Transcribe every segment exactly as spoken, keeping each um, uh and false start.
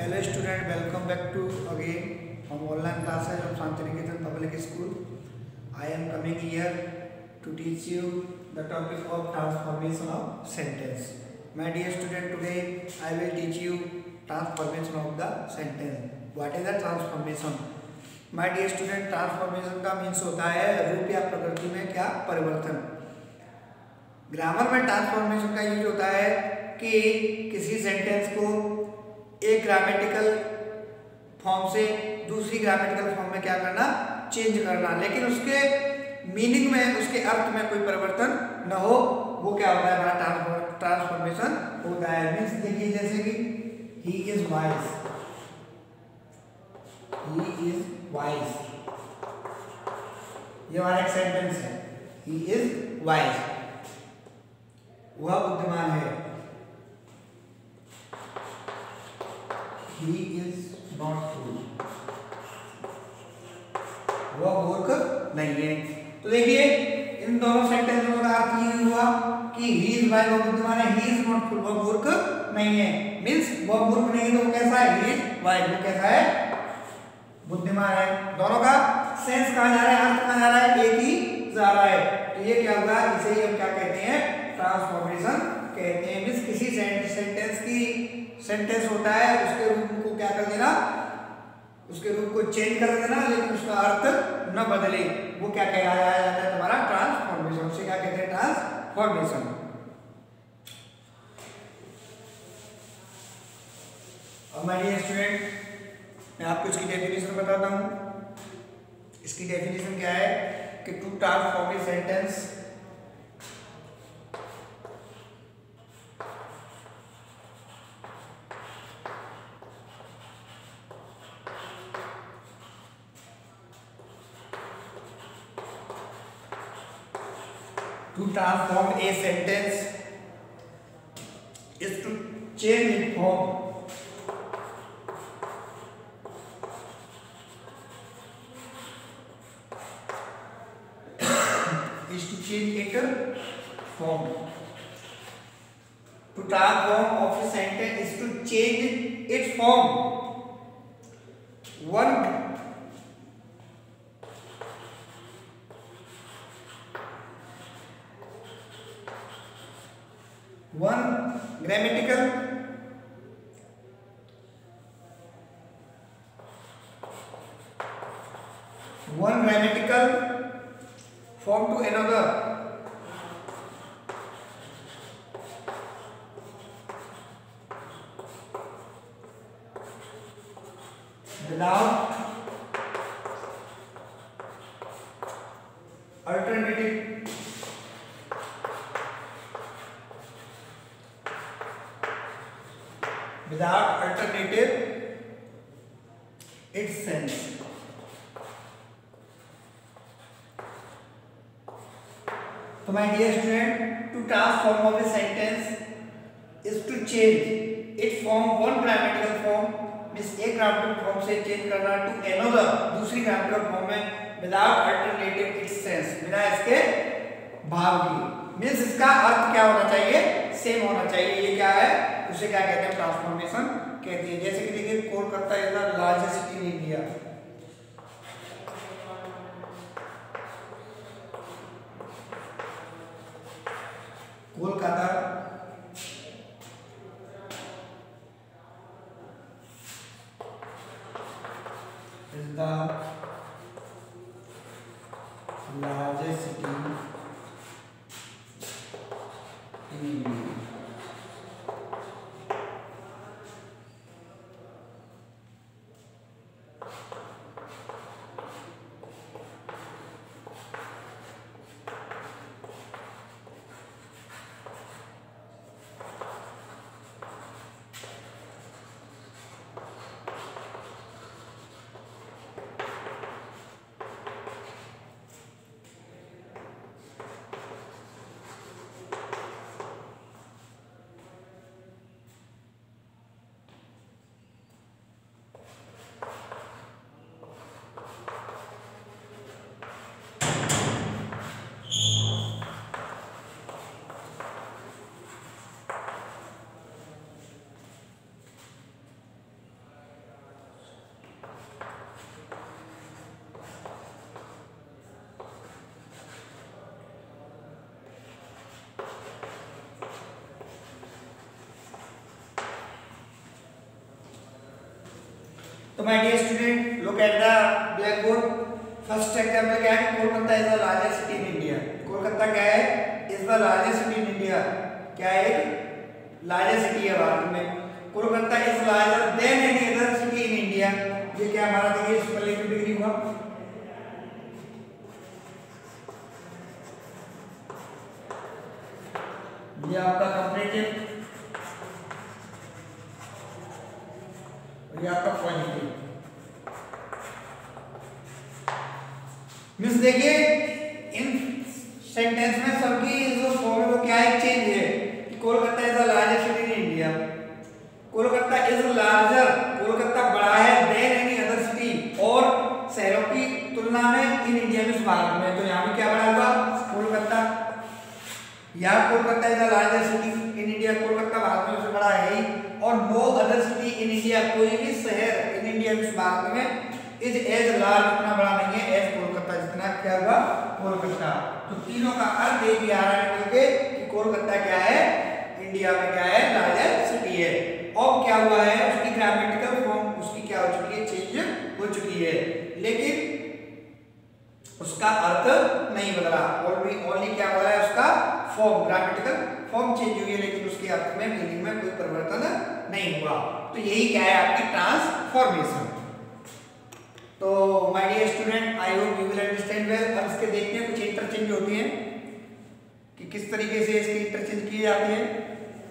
Hello student, welcome back to again हम online classes of Shantiniketan public school. I am coming here to teach you the topic of transformation of sentence. My dear student, today I will teach you transformation of the sentence. What is the transformation? My dear student, transformation का means होता है रूप या प्रकृति में क्या परिवर्तन. Grammar में ट्रांसफॉर्मेशन का यूज होता है कि किसी सेंटेंस को एक ग्रामेटिकल फॉर्म से दूसरी ग्रामेटिकल फॉर्म में क्या करना, चेंज करना, लेकिन उसके मीनिंग में, उसके अर्थ में कोई परिवर्तन न हो. वो क्या होता है, हमारा ट्रांसफॉर्मेशन होता है. मीन्स देखिए, जैसे कि he is wise, he is wise, ये हमारा एक सेंटेंस है. ही इज वाइज, वह बुद्धिमान है. He is not fool, वह मूर्ख नहीं है. तो देखिए, इन दोनों सेंटेंसों का अर्थ ये हुआ कि he is wise, वह बुद्धिमान है. he is not fool, वह मूर्ख नहीं है. मीन्स वह मूर्ख नहीं है तो कैसा है, he is wise, वो कैसा है, बुद्धिमान है. दोनों का सेंस कहाँ जा रहा है, अर्थ कहाँ जा रहा है, एक ही जा रहा है. तो ये क्या होगा, इसे हम क्या कहते हैं, ट्रांसफॉर्मेशन कहते हैं. मीन्स किसी सेंटेंस की सेंटेंस होता है, उसके रूप को क्या कर देना, उसके रूप को चेंज कर देना, लेकिन उसका अर्थ न बदले. वो क्या कहलाया जाता है, तुम्हारा ट्रांसफॉर्मेशन. उसे क्या कहते हैं, ट्रांसफॉर्मेशन. अब माय डियर स्टूडेंट, मैं आपको इसकी डेफिनेशन बताता हूं. इसकी डेफिनेशन क्या है कि to transform a sentence To transform a sentence is to change its form. Is to change its form. To transform of a sentence is to change its form. One One grammatical one grammatical form to another without alternative without alternative its sense. So my dear student, to transform of a sentence is to change its form, one grammatical form means एक grammatical form से change करना to another, दूसरी grammatical form में without alternative its sense, बिना इसके भाव की. Means इसका अर्थ क्या होना चाहिए, सेम होना चाहिए. ये क्या है, उसे क्या कहते हैं, ट्रांसफॉर्मेशन कहते हैं. जैसे कि देखिए, Kolkata is the largest city in India. Kolkata is the largest city in India. तो my dear student, look at the blackboard. First example क्या है? Kolkata is the largest city in India. Kolkata क्या है? Is the largest city in India. क्या है? एक largest city है भारत में। Kolkata is larger than any other city in India. ये क्या हमारा देखिए सुपरलेटिव डिग्री हुआ। ये आपका कंपैरेटिव, ये आपका पॉजिटिव। मींस देखिए इन सेंटेंस में सबकी जो फॉर्म है वो क्या है? चेंज है। Kolkata is the largest city in India, Kolkata is larger, Kolkata बड़ा है देन एनी अदर सिटी, और शहरों की तुलना में इन इंडिया में भारत में। तो यहाँ पे क्या बड़ा हुआ? कोलकाता। या Kolkata is the largest city in India, Kolkata Bharat में सबसे बड़ा है ही, और no other city in India, कोई भी शहर इन इंडिया में भारत में इज एज लार्ज, इतना बड़ा नहीं है एज कोलकाता, जितना क्या हुआ? कोलकाता। तो तीनों का अर्थ एक ही आ रहा है मिलके कि कोलकाता क्या है? इंडिया में क्या है? लार्जेस्ट सिटी है। अब क्या हुआ है? उसकी ग्रामेटिकल फॉर्म उसकी क्या हो चुकी है? चेंज हो चुकी है, लेकिन उसका अर्थ नहीं बदला। ओनली ओनली क्या बदला है? उसका फॉर्म, ग्रामेटिकल फॉर्म चेंज हुई है, लेकिन उसके अर्थ में मीनिंग में कोई परिवर्तन नहीं हुआ। तो यही क्या है? आपकी ट्रांसफॉर्मेशन। तो my dear student, I hope you will understand well. अब इसके देखते हैं कुछ इंटरचेंज होती हैं कि किस तरीके से इसकी इंटरचेंज की जाती है।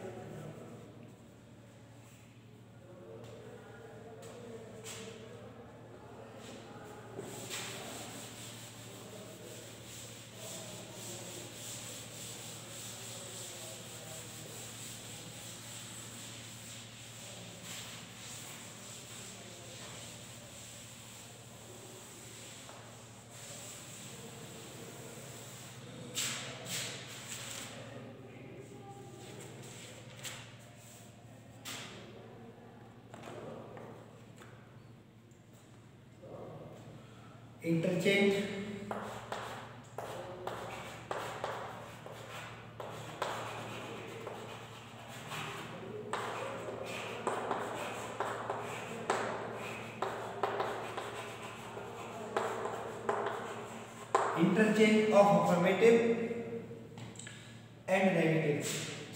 Interchange interchange of affirmative and negative.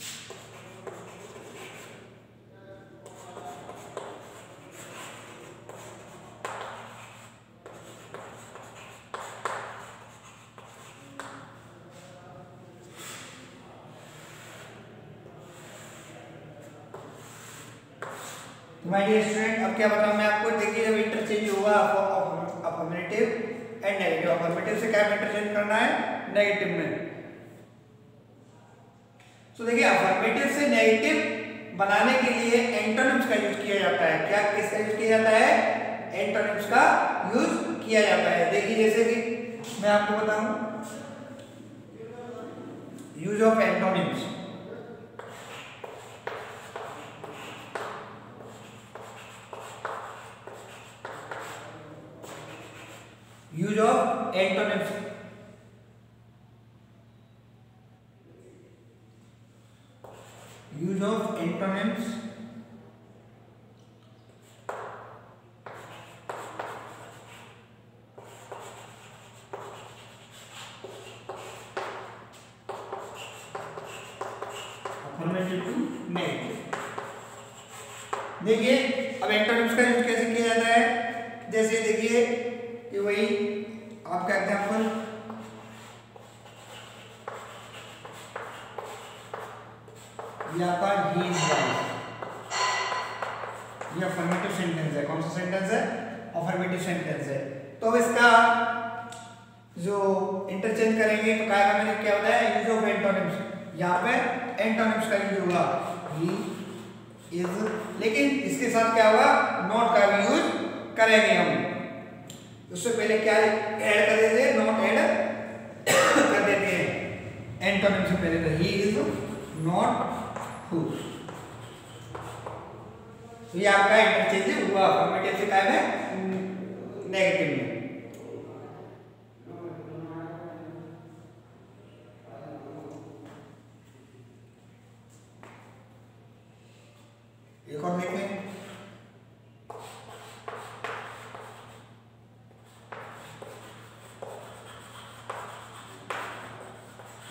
My dear student, अब क्या बताऊं मैं आपको? देखिए जब इंटरचेंज हुआ अफर्मेटिव एंड नेगेटिव, अफर्मेटिव से क्या इंटरचेंज करना है? नेगेटिव में। तो देखिए अफर्मेटिव से नेगेटिव बनाने के लिए एंटोनिम्स का यूज किया जाता है। क्या किसका यूज किया जाता है? एंटोनिम्स का यूज किया जाता है। देखिए जैसे कि मैं आपको बताऊं, use of antonyms. Use of antonyms, use of antonyms affirmative to negative. देखिए अब एंटोनिम्स का यूज कैसे किया जाता है? जैसे देखिए कि वही आपका एग्जाम्पल, ये आपका ही इज राइट, ये अफर्मेटिव सेंटेंस है। कौन सा सेंटेंस है? अफर्मेटिव सेंटेंस है। तो अब इसका जो इंटरचेंज करेंगे तो क्या मैंने क्या बताया? Use of antonyms. यहाँ पे एंटोनिम्स का यूज होगा ही इज, लेकिन इसके साथ क्या होगा? नॉट का भी यूज करेंगे हम। उससे पहले क्या ऐड कर देते हैं? नॉट ऐड कर देते हैं एंटोनिम से पहले। तो ही इज नॉट हु। तो ये आपका इंटरचेंज हुआ अफर्मेटिव से क्या में? नेगेटिव में। एक और देखें,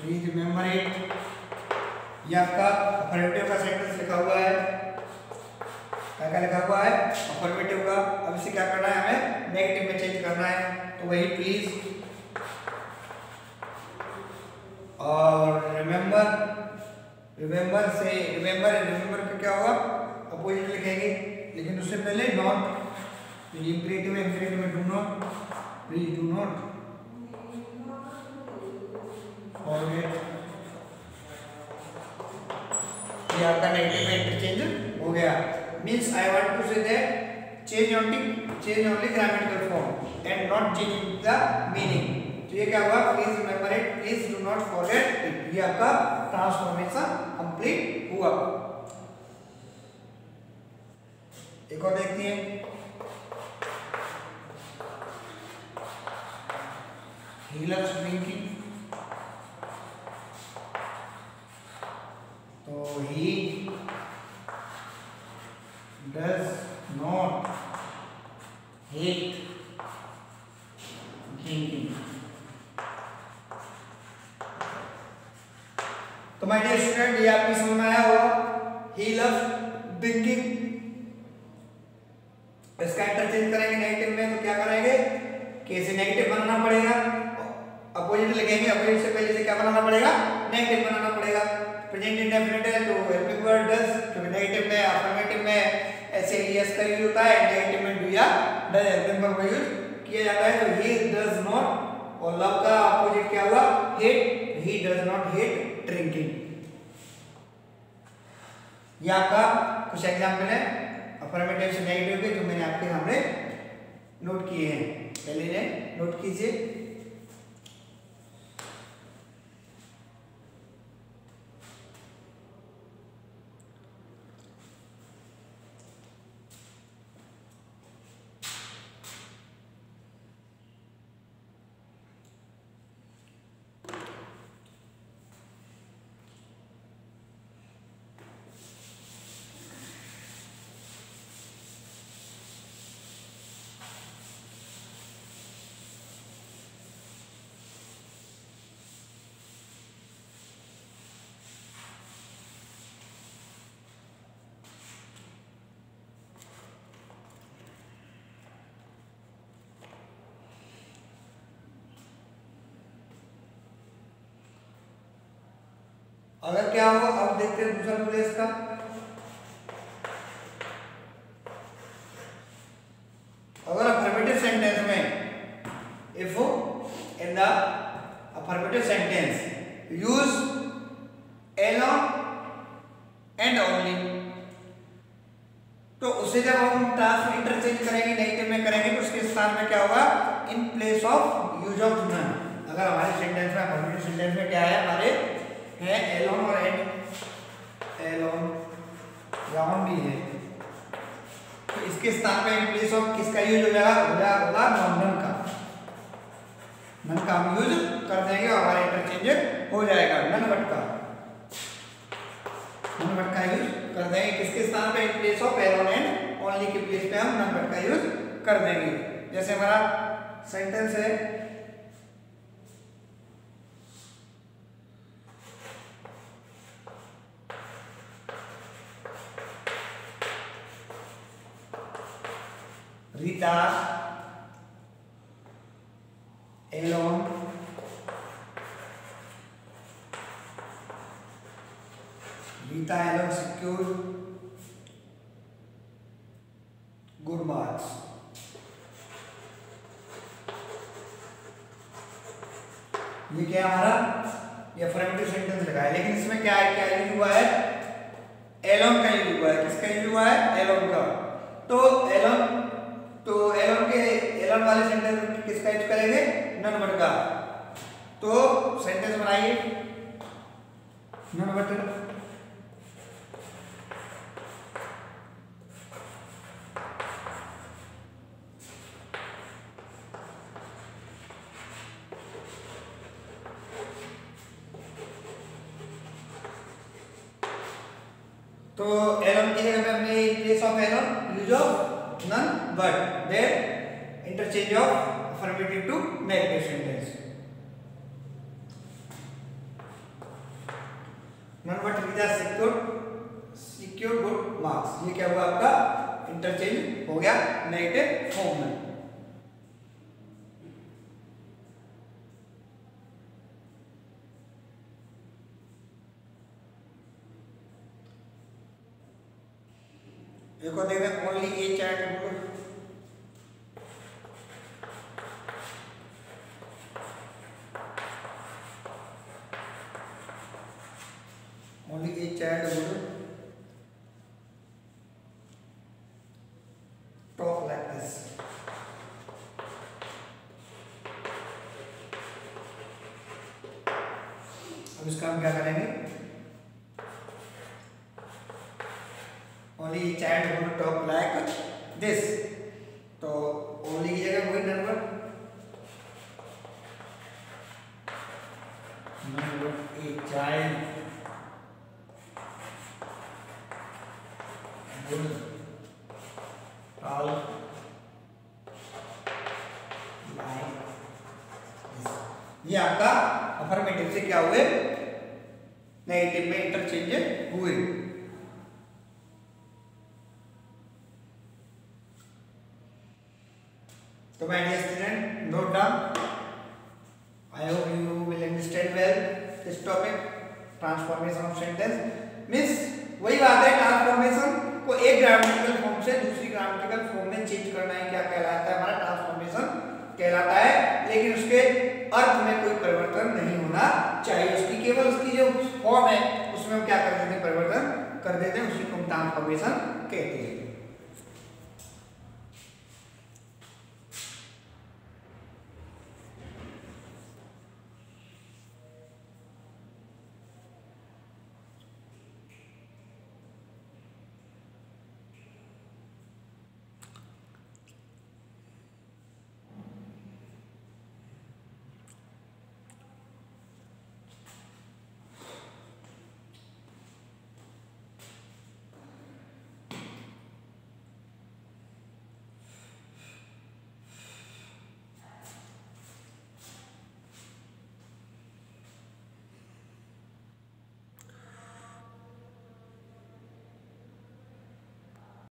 प्लीज रिमेम्बर इट। ये आपका अफर्मेटिव का सेंटेंस लिखा हुआ है। क्या क्या लिखा हुआ है? अफर्मेटिव का। अब इसे क्या करना है? हमें नेगेटिव में चेंज करना है। तो वही प्लीज और रिमेम्बर। रिमेम्बर से रिमेम्बर रिमेम्बर का क्या होगा? अपोजिट लिखेंगे, लेकिन उससे पहले नॉट। इंपरेटिव में इंपरेटिव में do not, please do not forget. ये आपका नेगेटिव में इंटरचेंज हो गया। Means I want to say that change only change only grammatical form and not changing the meaning. तो ये क्या हुआ? Please remember it, please do not forget it. ये आपका ट्रांसफॉर्मेशन कंप्लीट हुआ। एक और देखते हैं। He loves drinking, तो he does not hate drinking। तो माय डियर स्टूडेंट, ये आपकी समझ में आया होगा। he loves drinking, इसका इंटरचेंज करेंगे नेगेटिव में, तो क्या करेंगे कि इसे नेगेटिव बनाना पड़ेगा। अपोजिट लिखेंगे, अपोजिट से पहले से क्या बनाना पड़ेगा? नेगेटिव बनाना पड़ेगा। प्रेजेंट इंडेफिनिट है तो हेल्पिंग वर्ड डज, क्योंकि नेगेटिव में अफर्मेटिव में ऐसे यस का यूज होता है, नेगेटिव में डू या डज हेल्पिंग वर्ब का यूज किया जाता है। तो ही डज नॉट, और लव का अपोजिट क्या हुआ? Hate. He does not hate drinking. ये आपका कुछ एग्जांपल है अफर्मेटिव से नेगेटिव के, जो मैंने आपके सामने नोट किए हैं। पहले इन्हें नोट कीजिए। अगर क्या हो, अब देखते हैं दूसरा रूल है इसका। अगर अफर्मेटिव सेंटेंस में if in the affirmative sentence use alone and only, तो उसे जब हम ट्रांस इंटरचेंज करेंगे नेगेटिव में करेंगे तो उसके स्थान में क्या होगा? In place of use of none. अगर हमारे सेंटेंस में अफर्मेटिव सेंटेंस में क्या है? हमारे है एलोन और एंड, एलोन राउंड भी है, तो इसके स्थान पे इन प्लेस ऑफ किसका यूज हो जाएगा? हो जाएगा नॉन का। नन का हम यूज कर देंगे और हमारा इंटरचेंज हो जाएगा नन बट का। नन बट का यूज कर देंगे किसके स्थान पे? In place of alone and only के प्लेस पे हम नन बट का यूज कर देंगे। जैसे हमारा सेंटेंस है Rita alone Rita alone secured good marks। ये क्या है हमारा? ये अफर्मेटिव सेंटेंस लगा है, लेकिन इसमें क्या है? क्या यूज हुआ है? एलोन का यूज हुआ है। किसका यूज हुआ है? एलोन का। तो एलोन तो एलोन के एलोन वाले सेंटेंस में किसका यूज करेंगे? नन बट का। तो सेंटेंस बनाइए नन बट। तो एलोन की जगह पे हमने place of alone use of none but their interchange of affirmative to negative sentence। None but with secure secure good marks. ये क्या हुआ आपका इंटरचेंज हो गया नेगेटिव फॉर्म में। एक और देखते हैं only a child, only a child would talk like this। अब इसका हम क्या करेंगे, only a child would talk like this। तो only की जगह वही नंबर a child ये आपका अफर्मेटिव से क्या हुए नेगेटिव में इंटरचेंज हुए। तो my dear student note down, I hope you will understand well this topic transformation of sentence. Means वही बात है, ट्रांसफॉर्मेशन को एक ग्रामेटिकल फॉर्म से दूसरी ग्रामेटिकल फॉर्म में चेंज करना है क्या कहलाता है, हमारा ट्रांसफॉर्मेशन कहलाता है। लेकिन उसके अर्थ में कोई परिवर्तन नहीं होना चाहिए, उसकी केवल उसकी जो फॉर्म है उसमें हम क्या कर देते हैं, परिवर्तन कर देते हैं, उसी को हम ट्रांसफॉर्मेशन कहते हैं।